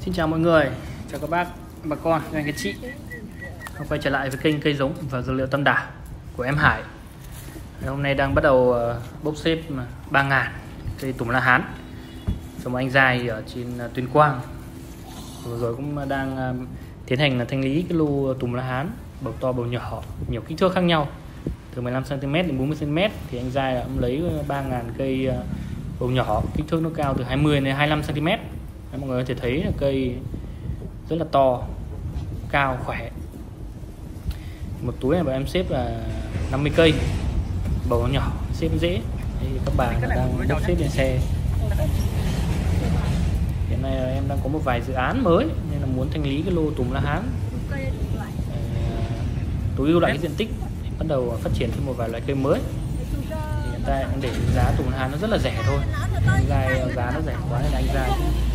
Xin chào mọi người, chào các bác, bà con, các anh các chị. Quay trở lại với kênh cây giống và dược liệu Tam Đảo của em Hải. Hôm nay đang bắt đầu bốc xếp 3.000 cây tùng la hán cho một anh giai ở trên Tuyên Quang. Vừa rồi cũng đang tiến hành thanh lý cái lô tùng la hán bầu to bầu nhỏ, nhiều kích thước khác nhau, từ 15 cm đến 40 cm. Thì anh giai cũng lấy 3.000 cây bầu nhỏ, kích thước nó cao từ 20 đến 25 cm. Mọi người có thể thấy là cây rất là to, cao, khỏe. Một túi này bọn em xếp là 50 cây bầu nhỏ, xếp dễ. Đây, các bạn đang bốc xếp lên xe. Hiện nay em đang có một vài dự án mới nên là muốn thanh lý cái lô tùng la hán, tối ưu lại cái diện tích, bắt đầu phát triển thêm một vài loại cây mới. Thì hiện tại em để giá tùng la hán nó rất là rẻ thôi, giá nó rẻ quá nên anh giai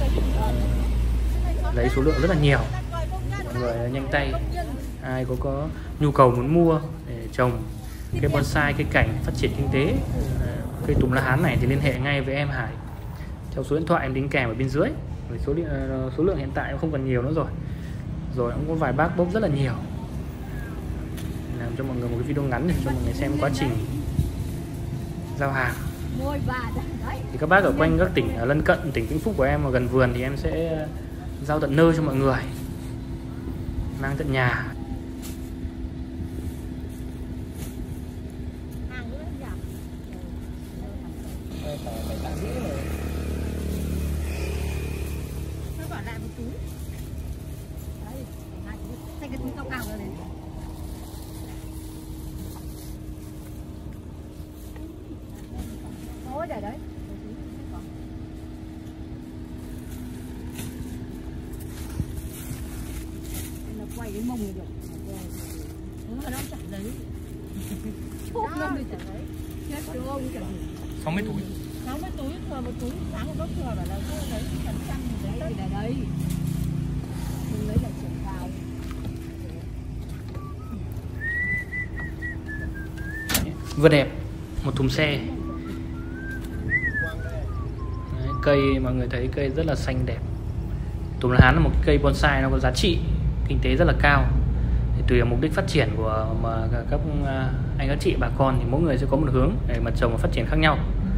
lấy số lượng rất là nhiều. Mọi người nhanh tay, ai có nhu cầu muốn mua để trồng cây bonsai, cây cảnh phát triển kinh tế cây tùng la hán này thì liên hệ ngay với em Hải theo số điện thoại em đính kèm ở bên dưới. Số lượng hiện tại không còn nhiều nữa rồi cũng có vài bác bốc rất là nhiều. Làm cho mọi người một cái video ngắn để cho mọi người xem quá trình giao hàng. Thì các bác ở quanh các tỉnh ở lân cận tỉnh Vĩnh Phúc của em, ở gần vườn thì em sẽ giao tận nơi cho mọi người, mang tận nhà. Đấy. Nó quay cái mông này được. Nó chẳng đấy. Chốt luôn đi chẳng đấy. Chết chứ ông chẳng gì. 60 túi. 60 túi thừa một túi sáng một bốc thừa bảo là cái đấy phần trăm đấy để đấy. Mình lấy là chuyển vào. Vừa đẹp, một thùng xe. Cây mọi người thấy cây rất là xanh đẹp. Tùng la hán là một cây bonsai, nó có giá trị kinh tế rất là cao. Thì tùy vào mục đích phát triển của các anh các chị bà con thì mỗi người sẽ có một hướng để mà trồng và phát triển khác nhau.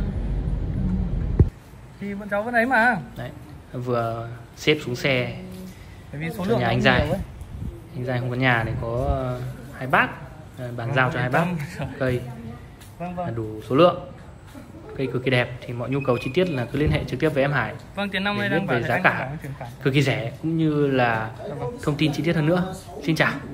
Thì bọn cháu vẫn ấy mà. Đấy, vừa xếp xuống xe. Bởi vì số lượng nhà anh giai. Anh giai không có nhà để có hai bác bàn giao cho hai bác cây là đủ số lượng. Cây cực kỳ đẹp, thì mọi nhu cầu chi tiết là cứ liên hệ trực tiếp với em Hải. Vâng, tiền năm nay để biết về giá cả cực kỳ rẻ cũng như là thông tin chi tiết hơn nữa. Xin chào.